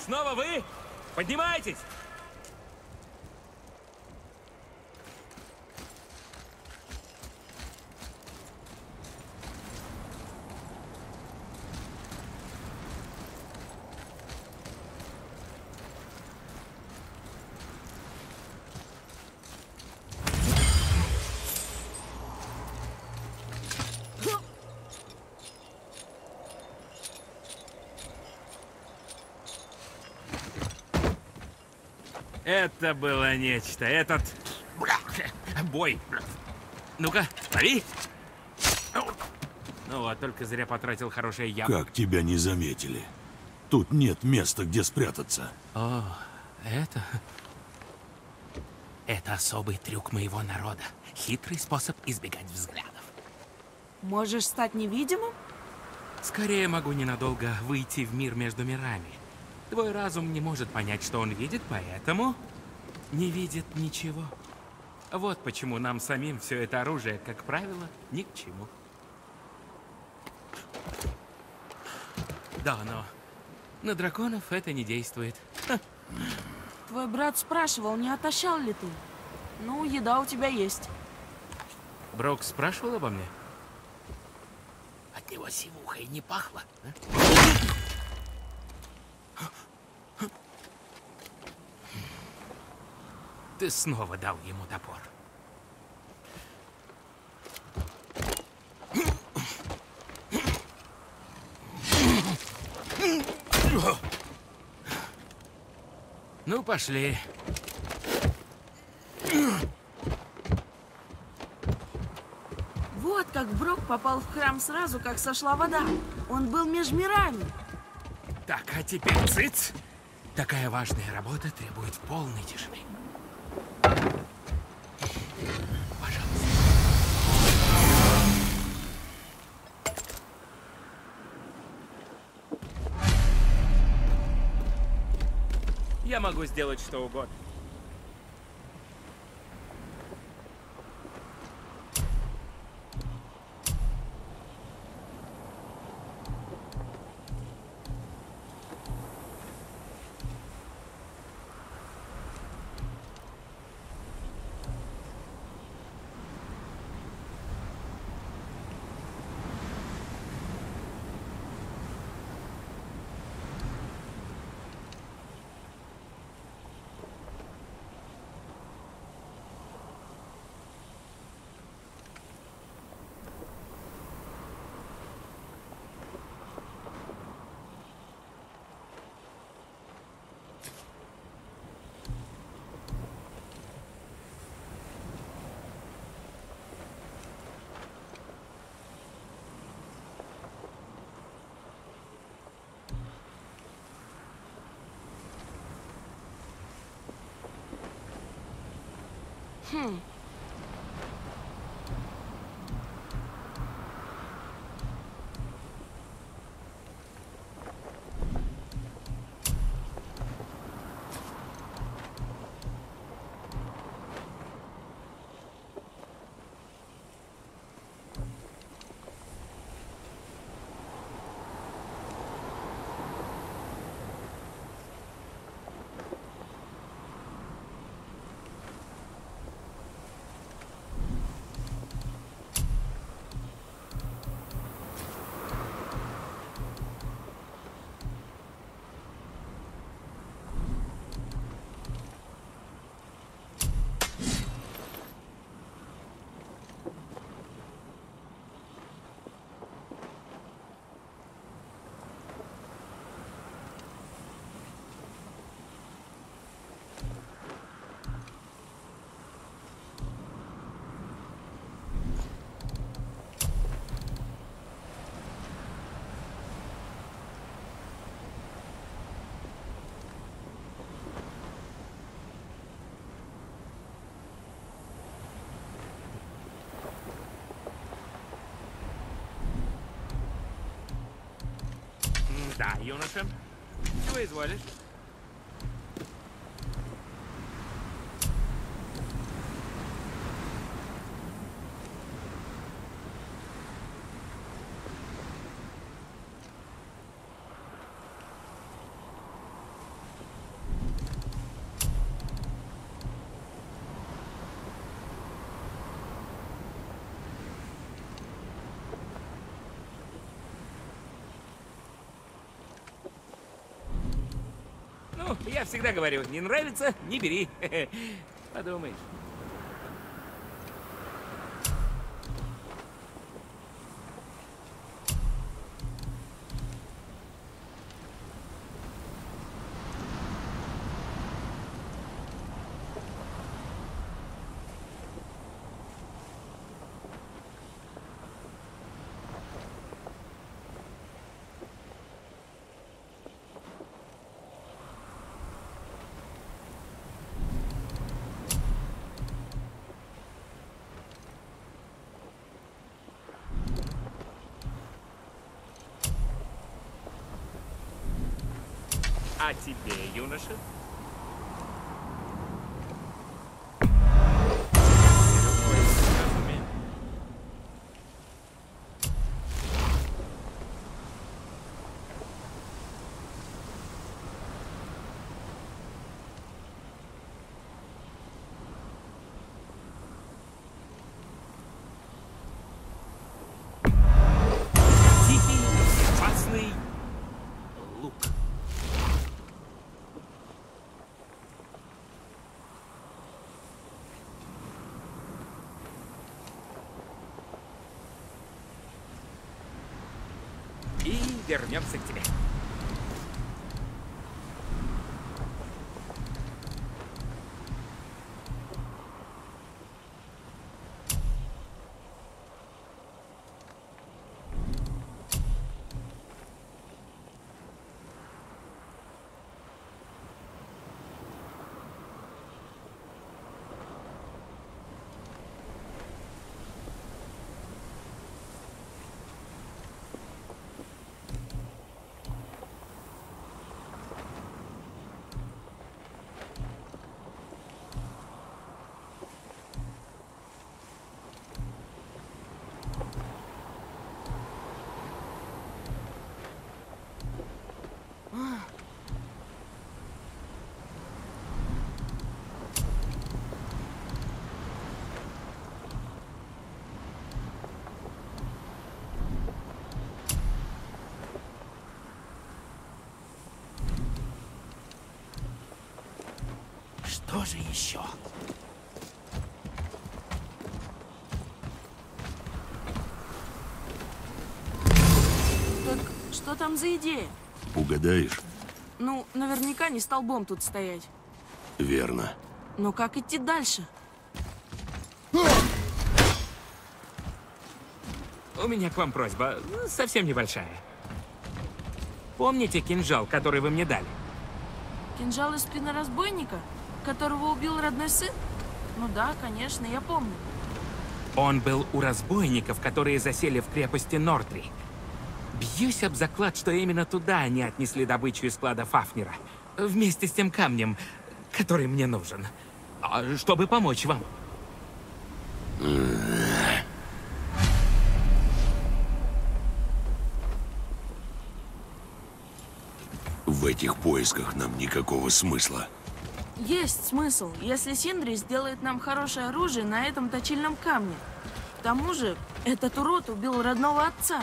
Снова вы? Поднимайтесь! Это было нечто. Этот... бой. Ну-ка, лови. Ну вот, только зря потратил хорошее яблоко. Как тебя не заметили? Тут нет места, где спрятаться. О, это... Это особый трюк моего народа. Хитрый способ избегать взглядов. Можешь стать невидимым? Скорее могу ненадолго выйти в мир между мирами. Твой разум не может понять, что он видит, поэтому не видит ничего. Вот почему нам самим все это оружие, как правило, ни к чему. Да, но на драконов это не действует. Твой брат спрашивал, не отощал ли ты? Ну, еда у тебя есть. Брок спрашивал обо мне? От него сивухой не пахло, да? Ты снова дал ему топор. Ну, пошли. Вот как Брок попал в храм сразу, как сошла вода. Он был меж мирами. Так, а теперь цыц. Такая важная работа требует полной тишины. Пожалуйста. Я могу сделать что угодно. Да, юноша. Чего изволишь? Ну, я всегда говорю, не нравится, не бери. Подумаешь. А тебе, юноша? Тихий, опасный лук. И вернемся к тебе. Что же еще? Так что там за идея? Угадаешь? Ну, наверняка не столбом тут стоять. Верно. Но как идти дальше? У меня к вам просьба, совсем небольшая. Помните кинжал, который вы мне дали? Кинжал из спины разбойника, которого убил родной сын? Ну да, конечно, я помню. Он был у разбойников, которые засели в крепости Нортри. Бьюсь об заклад, что именно туда они отнесли добычу из склада Фафнира. Вместе с тем камнем, который мне нужен. Чтобы помочь вам. В этих поисках нам никакого смысла. Есть смысл, если Синдри сделает нам хорошее оружие на этом точильном камне. К тому же, этот урод убил родного отца.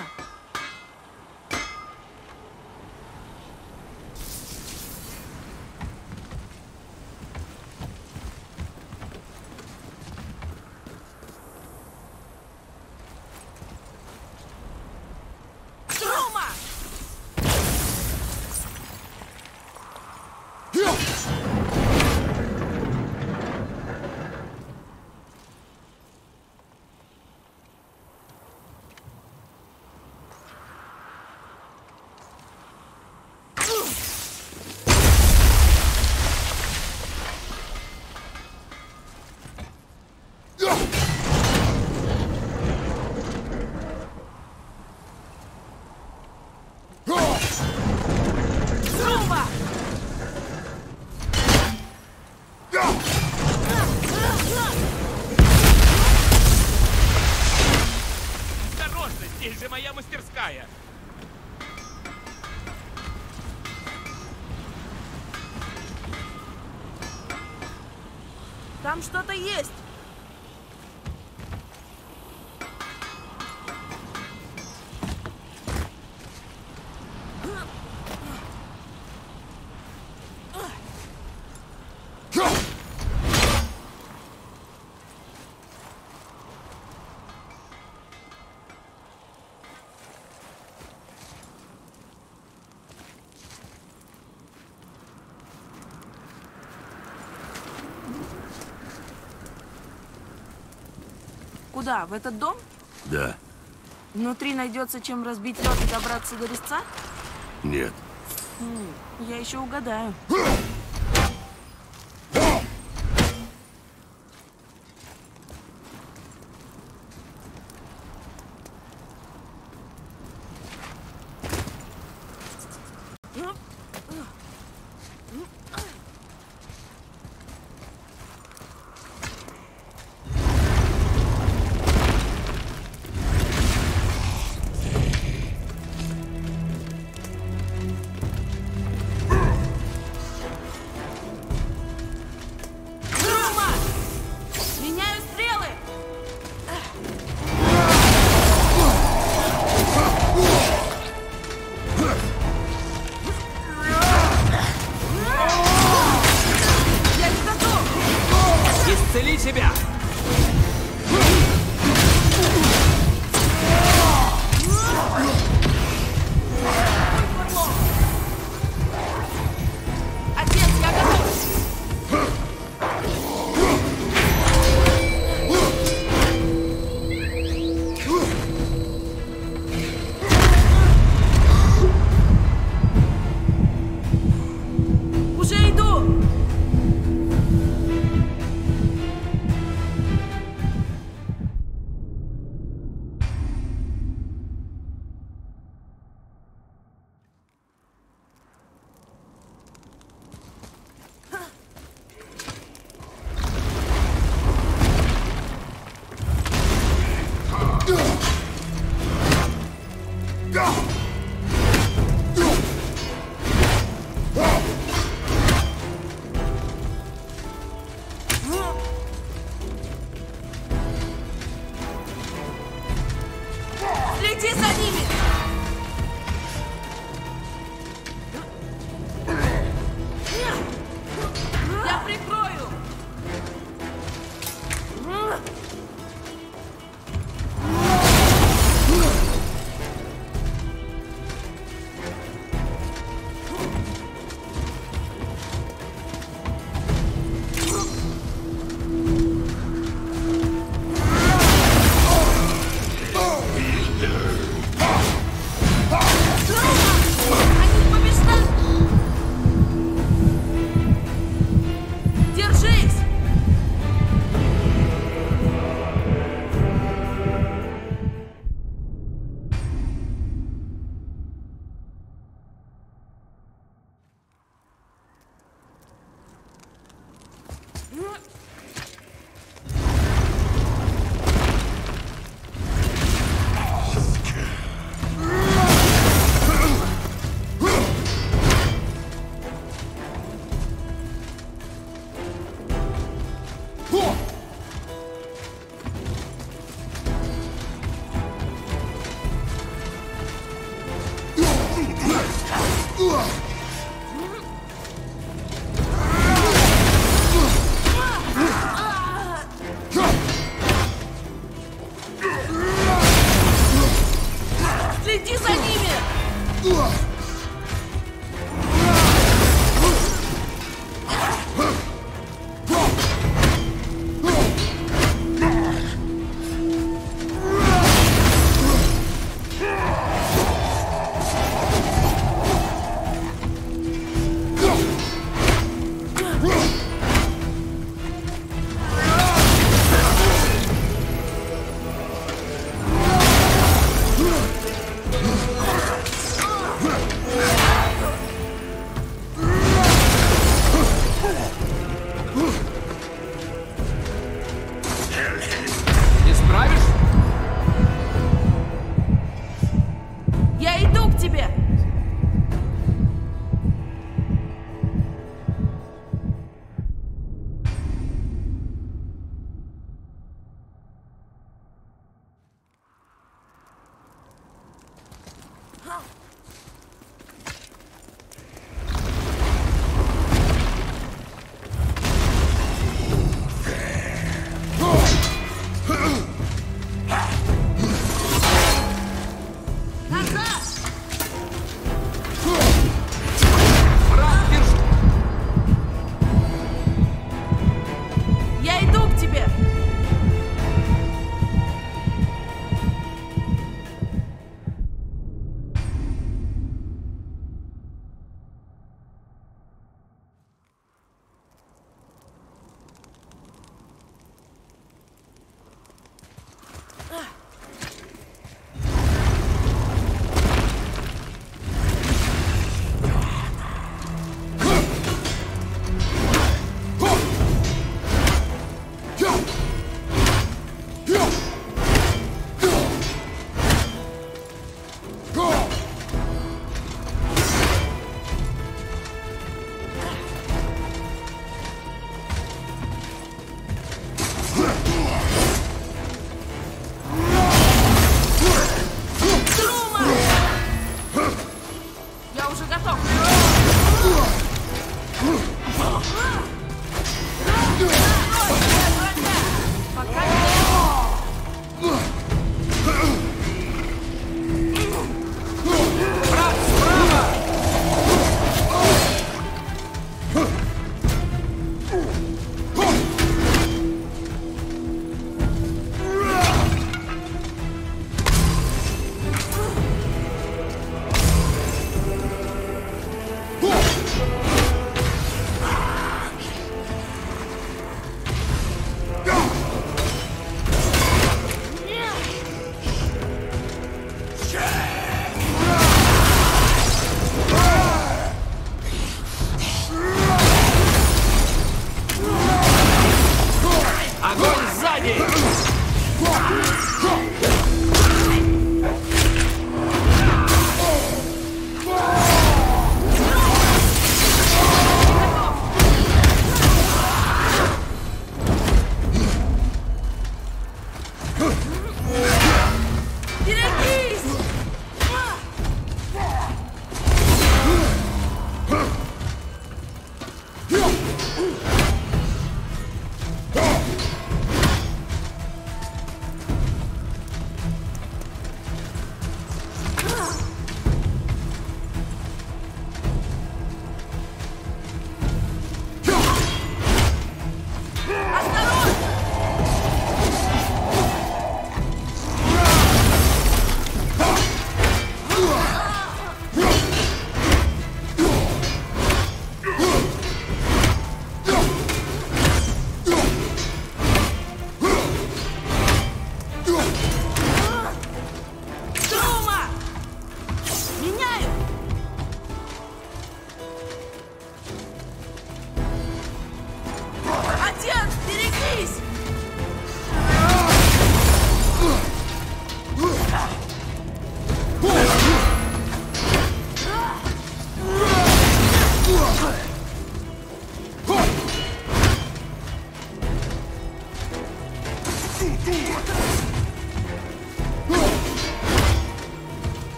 Трума! Трума! Осторожно, здесь же моя мастерская. Там что-то есть. Куда? В этот дом? Да. Внутри найдется чем разбить лед и добраться до резца? Нет. Я еще угадаю. Меняю стрелы! Я не готов! Исцели себя! Отец, я готов! Уже иду! Следи за ними! Я прикрою! Они побеждают! Держись!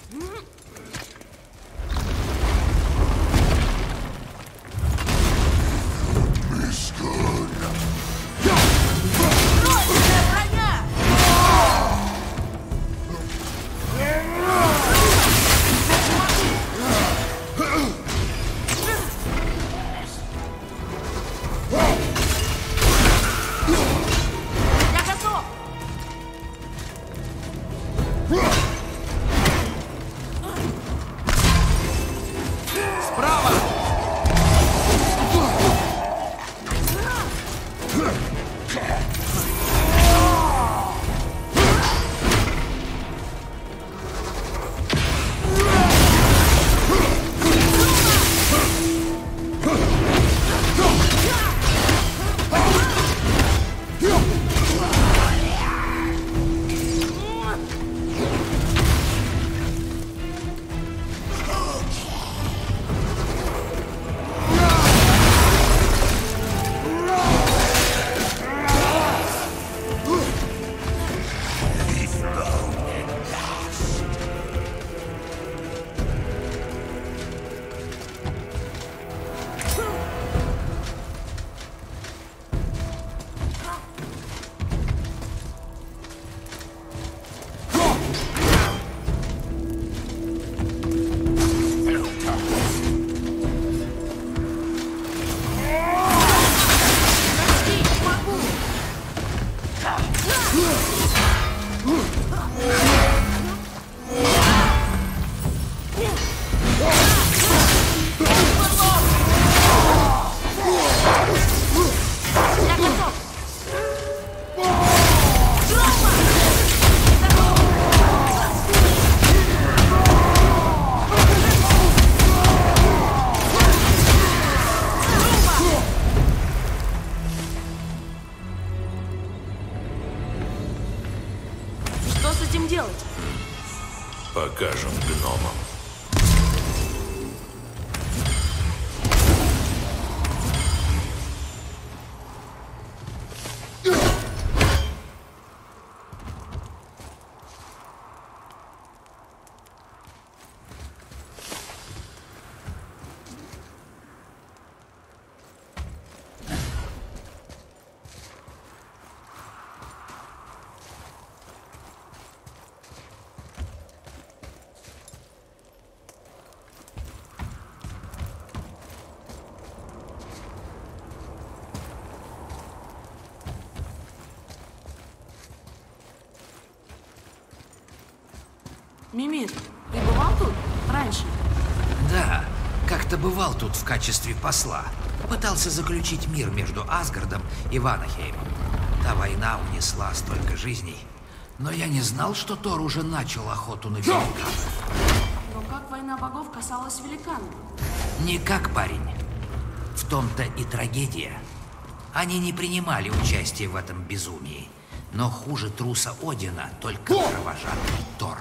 Что с этим делать? Покажем гномам. Мимир, ты бывал тут раньше? Да, как-то бывал тут в качестве посла. Пытался заключить мир между Асгардом и Ванахеймом. Та война унесла столько жизней. Но я не знал, что Тор уже начал охоту на великанов. Но как война богов касалась великанов? Никак, парень. В том-то и трагедия. Они не принимали участие в этом безумии. Но хуже труса Одина только кровожадный Тор.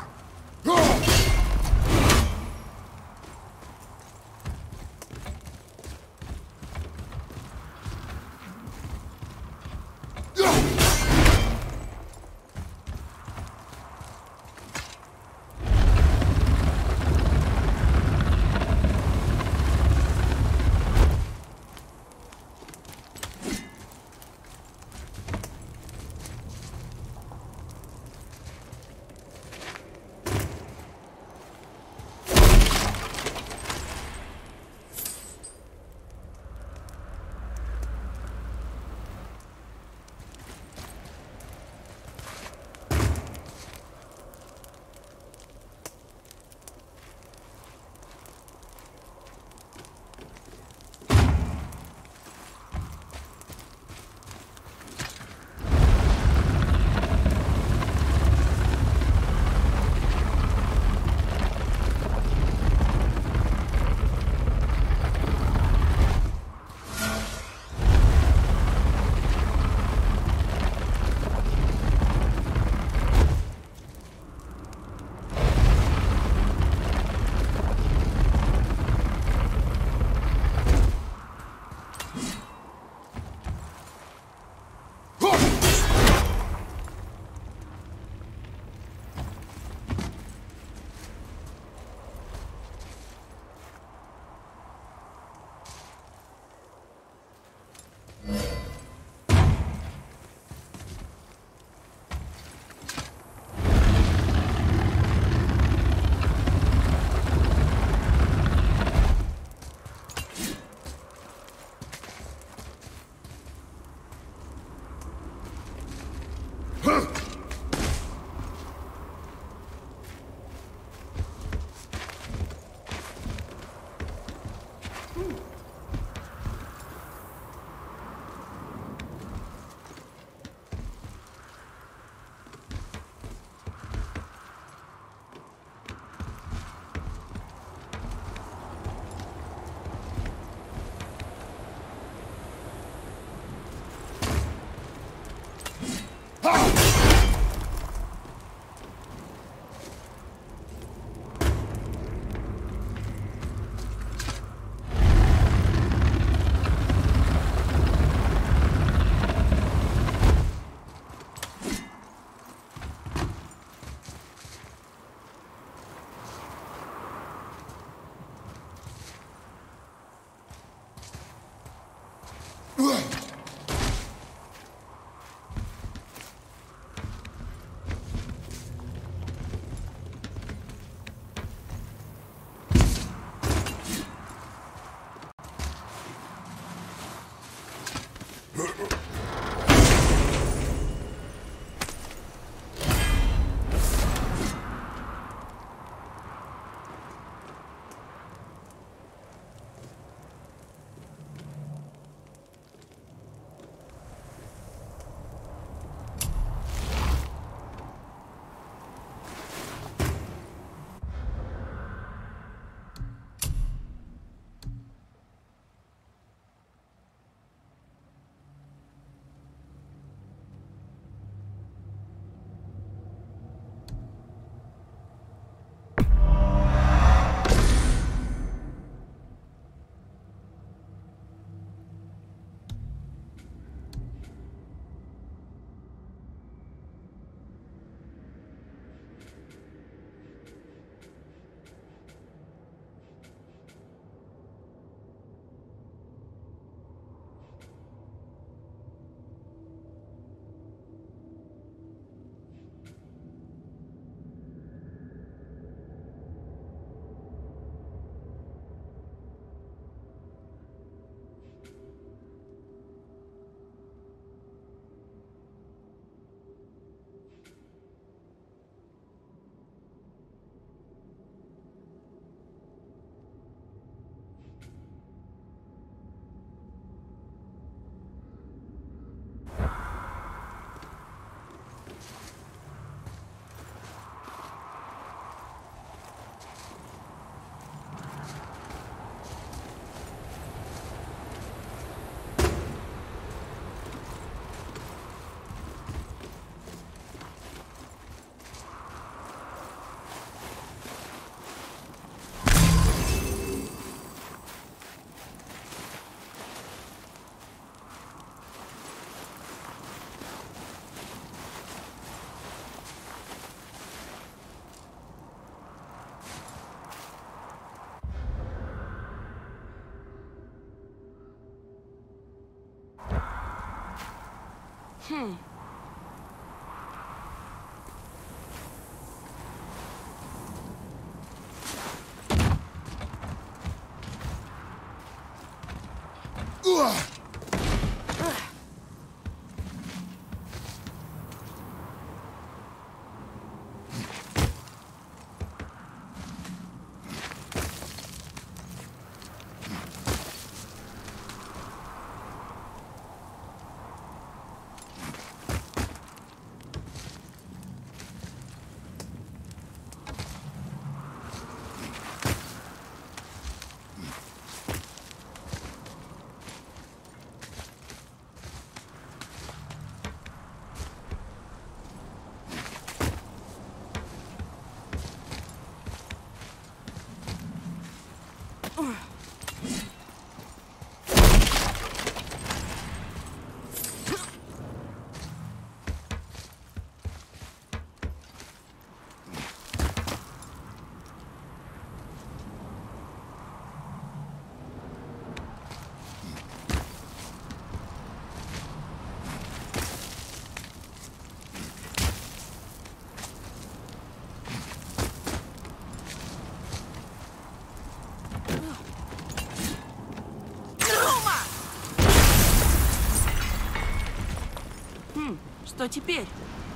Что теперь?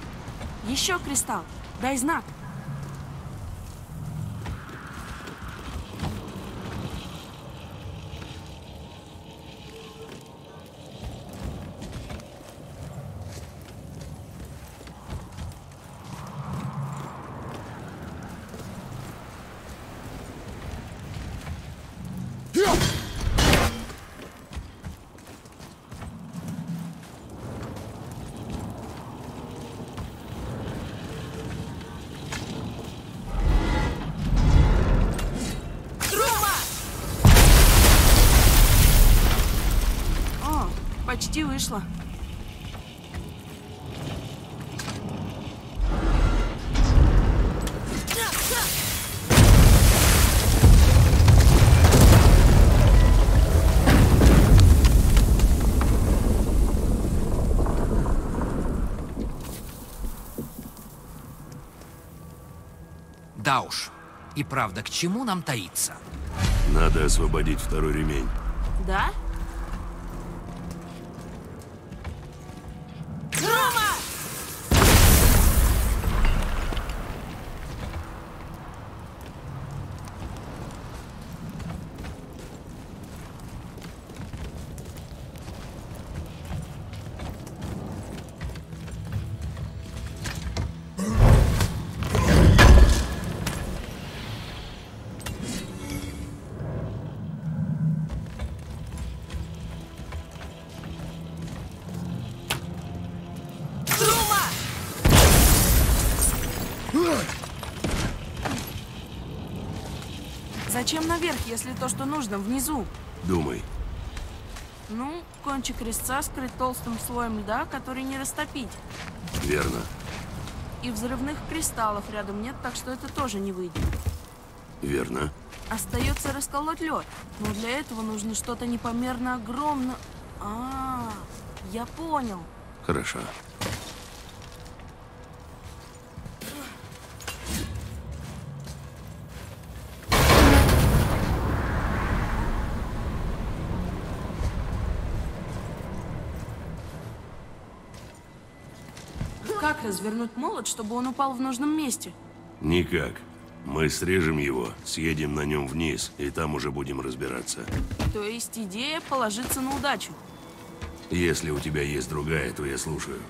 Еще кристалл. Дай знак. почти вышло. Да уж. И правда, к чему нам таиться? Надо освободить второй ремень. Да? Рома! Зачем наверх, если то, что нужно, внизу? Думай. Ну, кончик резца скрыт толстым слоем льда, который не растопить. Верно. И взрывных кристаллов рядом нет, так что это тоже не выйдет. Верно. Остается расколоть лед, но для этого нужно что-то непомерно огромное. Я понял. Хорошо. Как развернуть молот, чтобы он упал в нужном месте? Никак. Мы срежем его, съедем на нем вниз, и там уже будем разбираться. То есть идея положиться на удачу. Если у тебя есть другая, то я слушаю.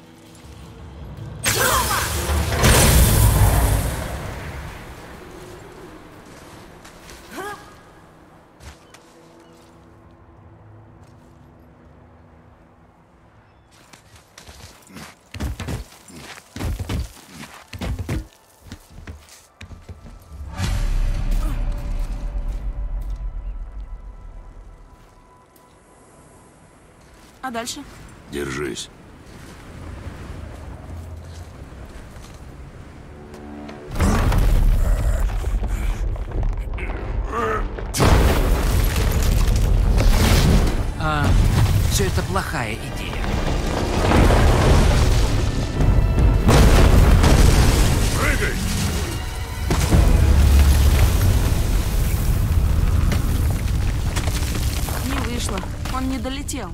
А дальше? Держись. Все это плохая идея. Прыгай! Не вышло. Он не долетел.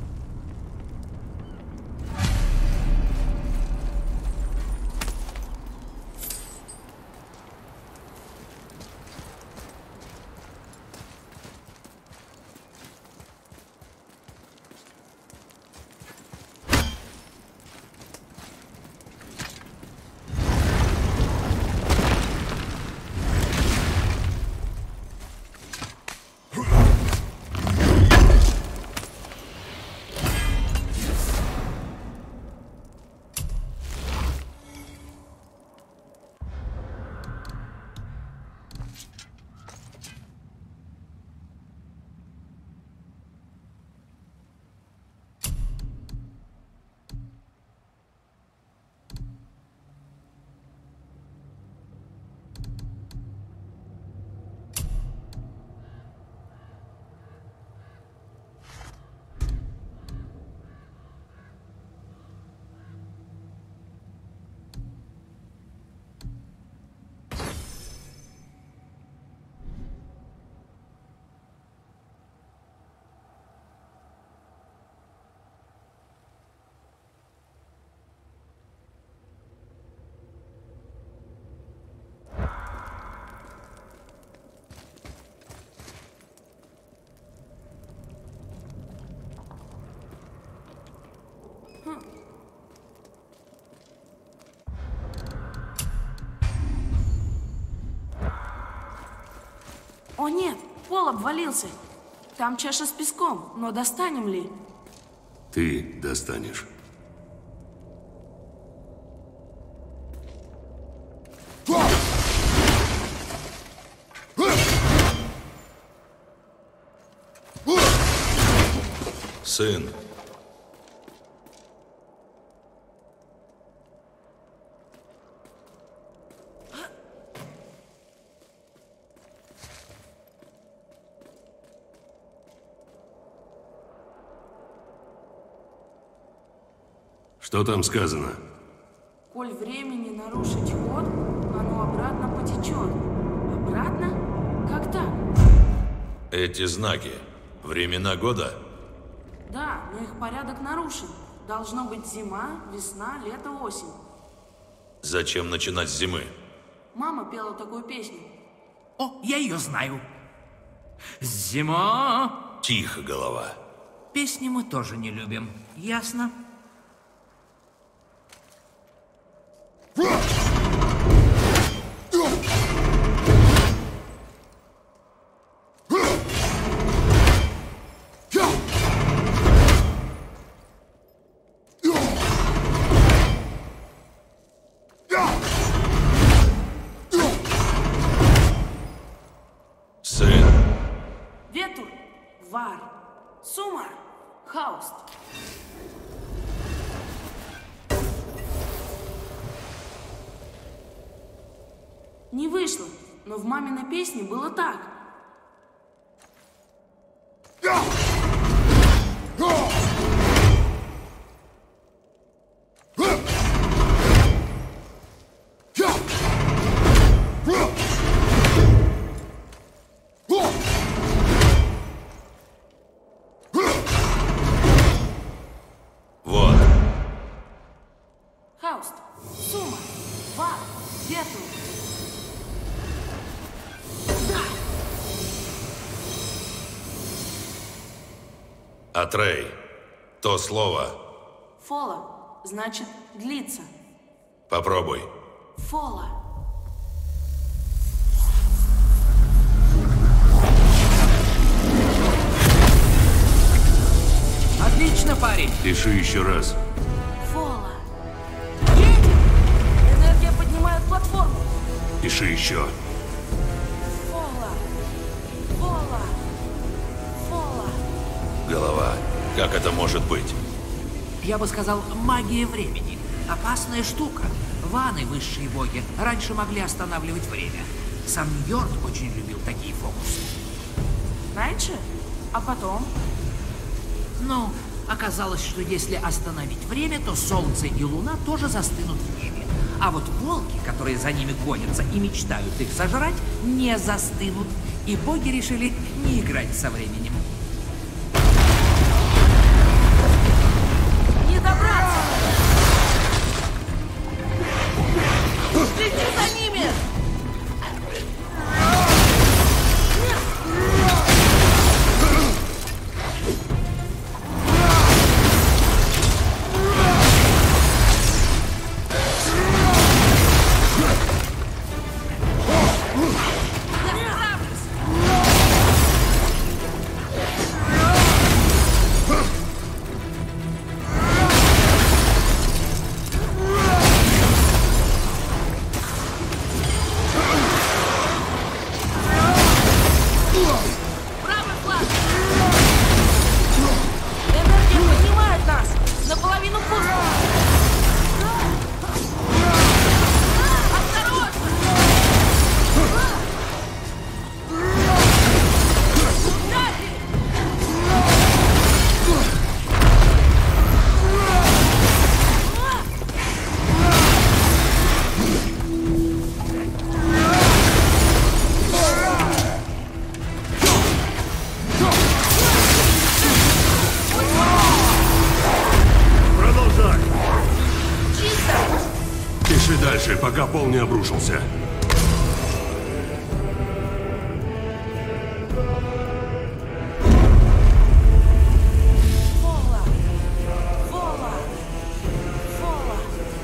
О нет, пол обвалился. Там чаша с песком, но достанем ли? Ты достанешь. Сын, Что там сказано? Коль времени нарушить ход, оно обратно потечет. Обратно? Как так? Эти знаки. Времена года? Да, но их порядок нарушен. Должно быть зима, весна, лето, осень. Зачем начинать с зимы? Мама пела такую песню. О, я ее знаю. Зима. Тихо, голова. Песни мы тоже не любим. Ясно? Сын. Ветур, вар, сумар, хауст. Не вышло, но в маминой песне было так. Вот. Хауст, сумар, вар, ветур. Атрей. То слово. Фола, значит, длится. Попробуй. Фола. Отлично, парень. Пиши еще раз. Фола. Едем! Энергия поднимает платформу. Пиши еще. Фола. Фола. Фола. Голова. Как это может быть? Я бы сказал, магия времени. Опасная штука. Ваны, высшие боги, раньше могли останавливать время. Сам Йорд очень любил такие фокусы. Раньше? А потом? Ну, оказалось, что если остановить время, то Солнце и Луна тоже застынут в небе. А вот волки, которые за ними гонятся и мечтают их сожрать, не застынут. И боги решили не играть со временем. Не добраться! Следи за ними! Правый флаг! Энергия поднимает нас! Наполовину пусто! Осторожно! Ударили! Продолжай. Чисто! Пиши дальше, пока пол не обрушился. Фола! Фола! Фола!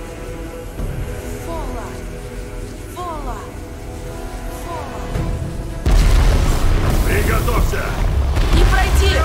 Фола! Фола! Фола! Приготовься! Не пройти!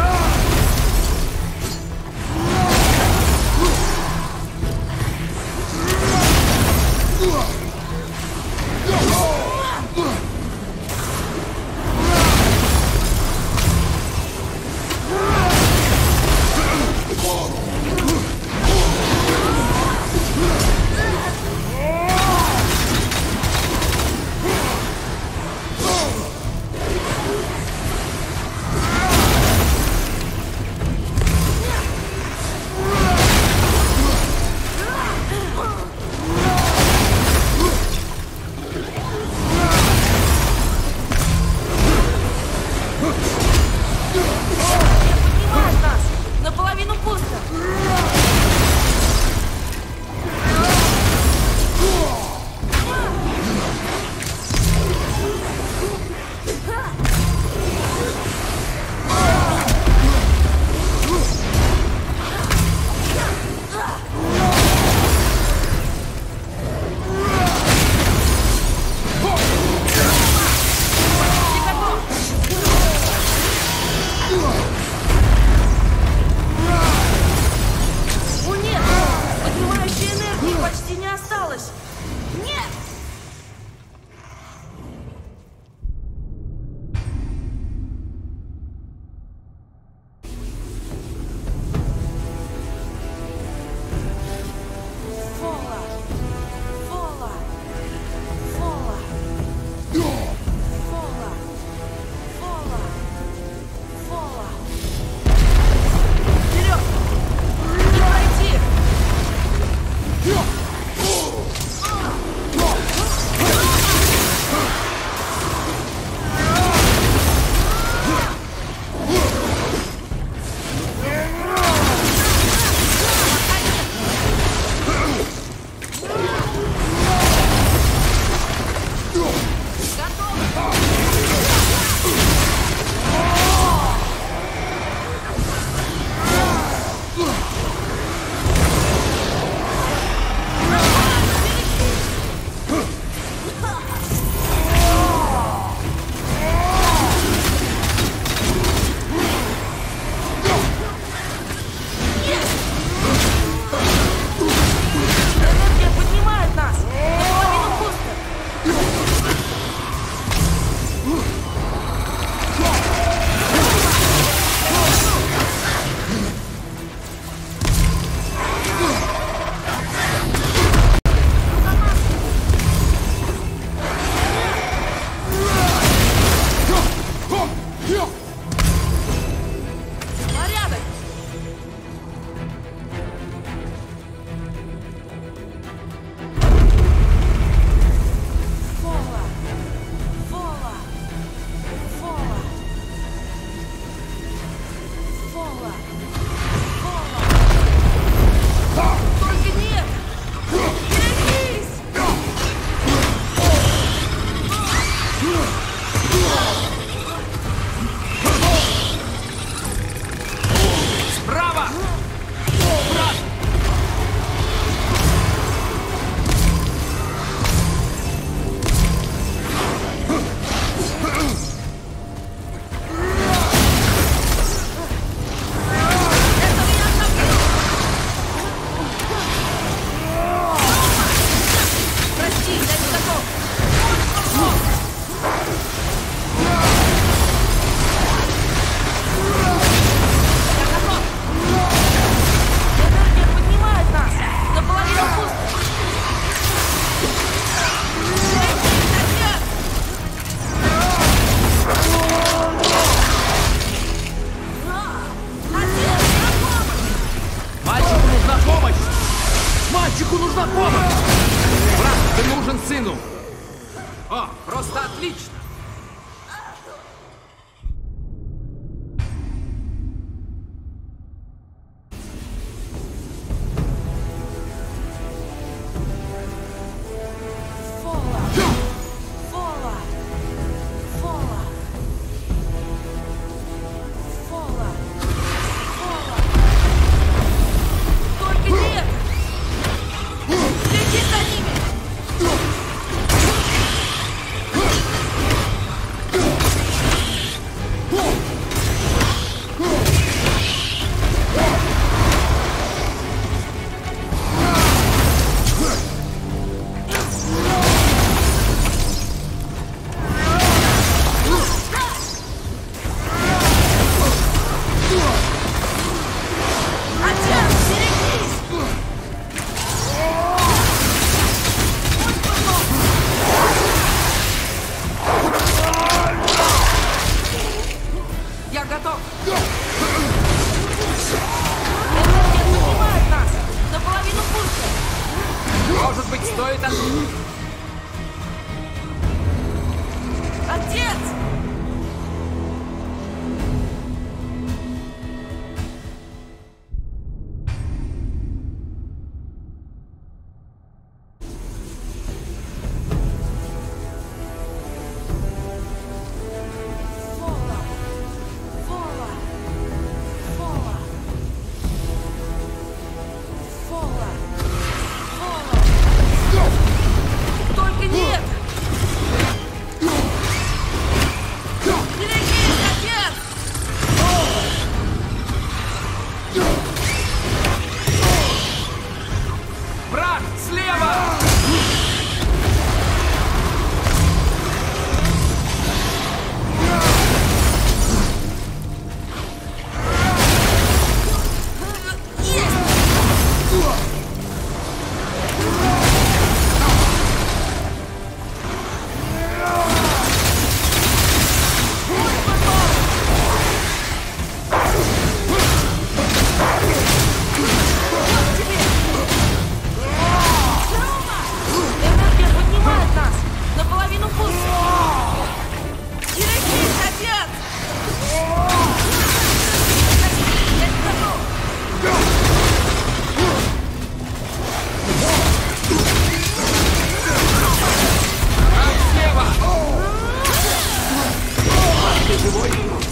живой?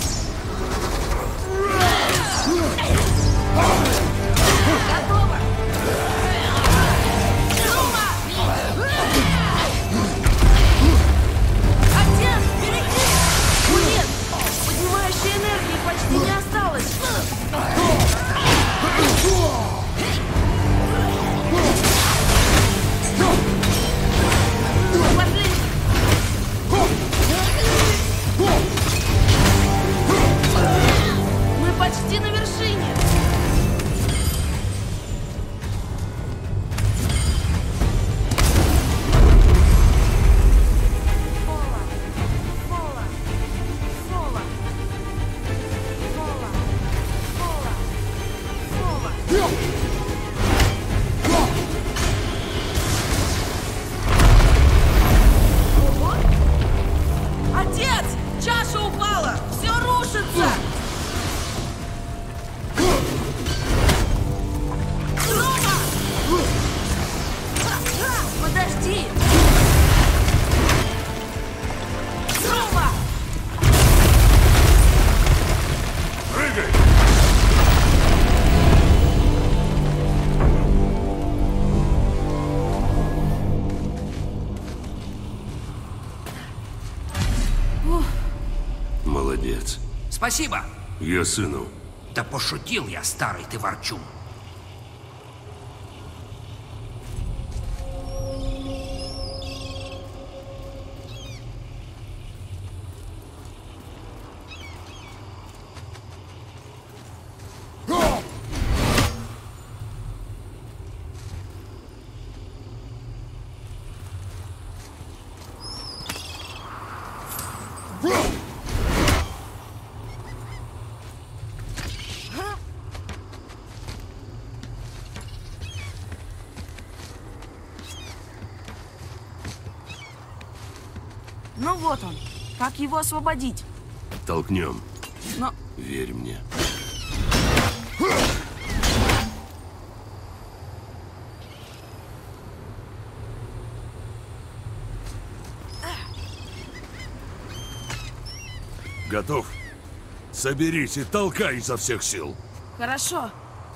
Готово! Рома! Отец, береги! О, нет! Поднимающей энергии почти не осталось! Пошли! Мы почти на вершине! Фола! Фола! Фола! Фола! Фола! Фола! Ого! Отец! Чаша упала! Все рушится! Рома! Подожди! Рома! Прыгай! Молодец. Спасибо. Я сыну. Да пошутил я, старый ты ворчун. Ну вот он. Как его освободить? Толкнем. Но Верь мне. Готов? Соберись и толкай изо всех сил. хорошо.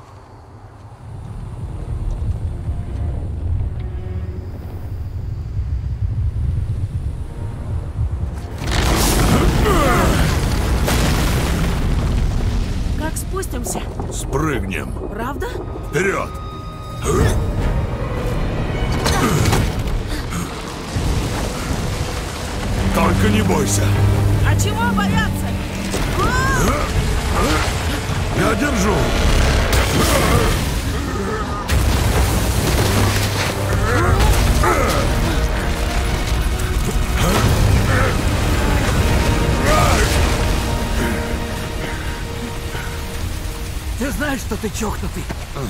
Как спустимся? Спрыгнем. Правда? Вперед! Только не бойся. А чего бояться? Я держу. Ты знаешь, что ты чокнутый?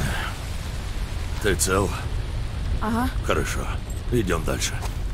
Ты цел? Ага. Хорошо. Идем дальше.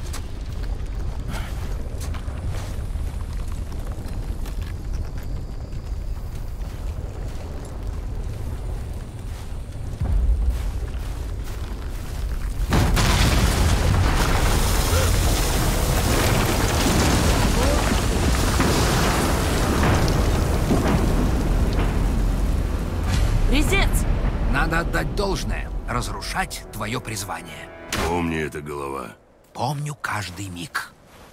Резец! Надо отдать должное. Разрушать твое призвание. Помни это, голова. Помню каждый миг.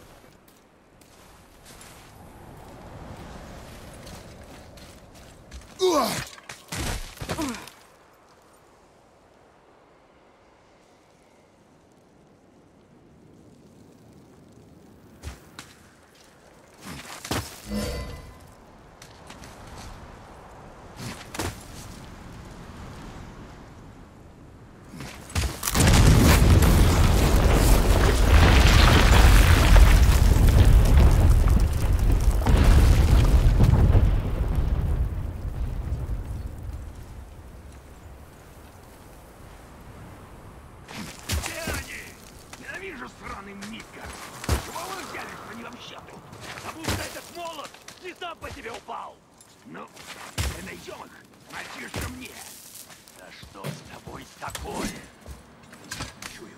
Ненавижу сраный Мидгар. Чего вы взяли, что не вообще тут? Потому что этот молот не сам по тебе упал. Ну, мы найдем их, мальчишка мне. Да что с тобой такое? Чую.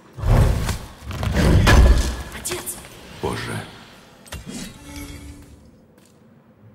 Отец! Позже.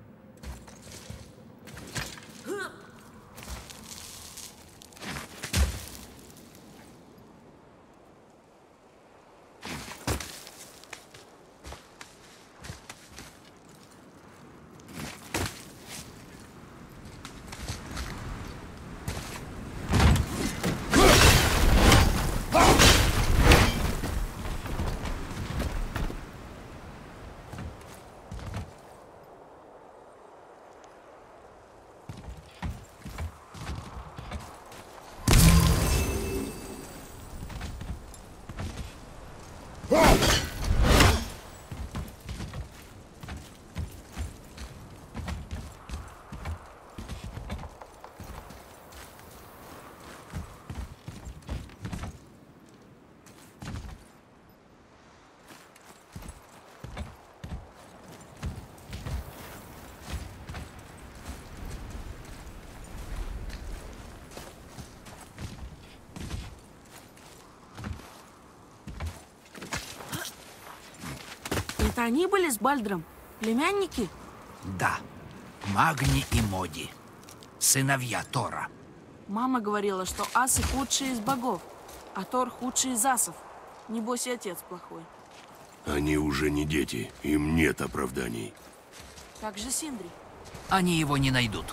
Это они были с Бальдром? Племянники? Да, Магни и Моди. Сыновья Тора. Мама говорила, что асы худшие из богов, а Тор худший из асов. Небось и отец плохой. Они уже не дети, им нет оправданий. Как же Синдри? Они его не найдут.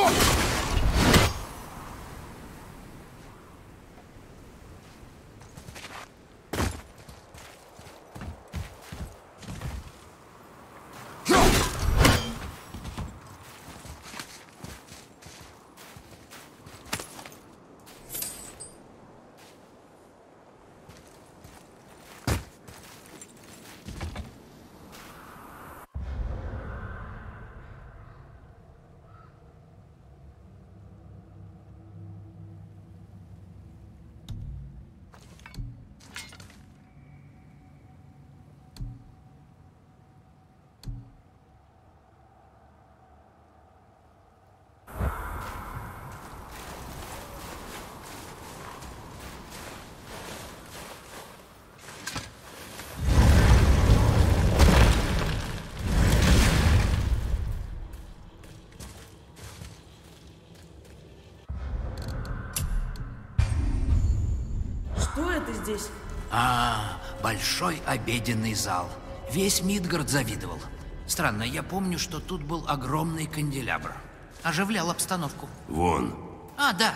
Что это здесь? Большой обеденный зал. Весь Мидгард завидовал. Странно, я помню, что тут был огромный канделябр. Оживлял обстановку. Вон. Да.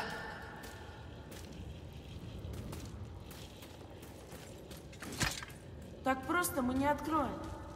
Так просто мы не откроем.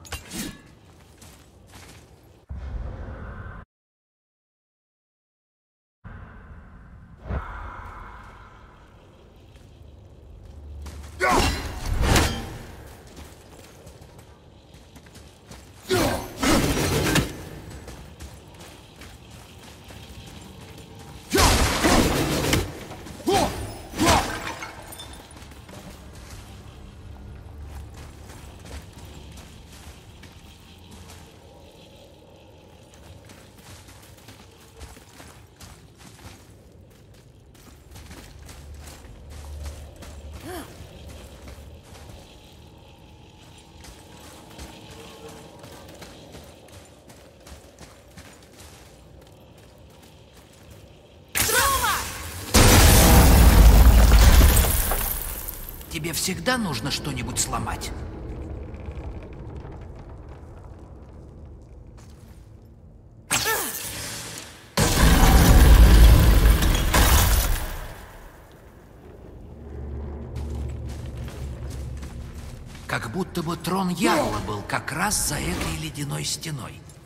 Тебе всегда нужно что-нибудь сломать. Как будто бы трон Ярла был как раз за этой ледяной стеной.